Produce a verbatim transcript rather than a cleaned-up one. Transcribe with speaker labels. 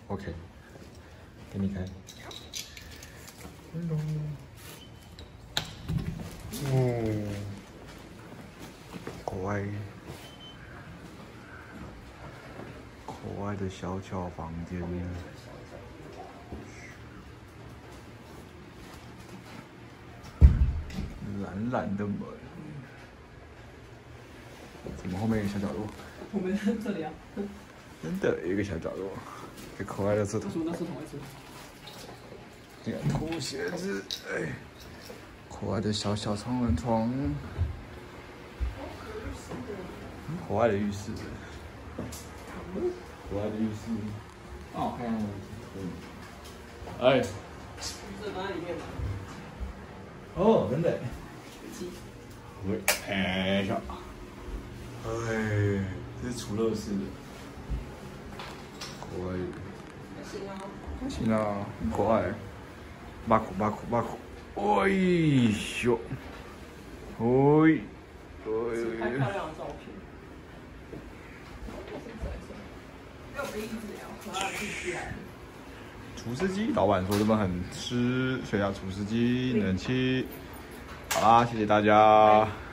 Speaker 1: OK， 给你开。哦，可爱，可爱的小巧房间。蓝蓝的门，怎么后面有个小角落？
Speaker 2: 我们这里啊。
Speaker 1: 真的有一个小角落，这可爱的色头。
Speaker 2: 那是那是同一只。
Speaker 1: 你看拖鞋子，哎，可爱的小小双人床，很可爱的浴室，可爱的浴室。哦，嗯，嗯。哎。
Speaker 2: 这放在里面吗？
Speaker 1: 哦，真的。
Speaker 2: 鸡。
Speaker 1: 喂，哎呀，哎，这是除乐式的。可爱。
Speaker 2: 还行啊。
Speaker 1: 还行啊，很可爱。马库马库马库，哎呦，哎，
Speaker 2: 哎。拍漂亮的照片。没有杯子呀，可爱的地区来。
Speaker 1: 除湿机，老板说这边很湿，所以要除湿机、冷气。好啦，谢谢大家。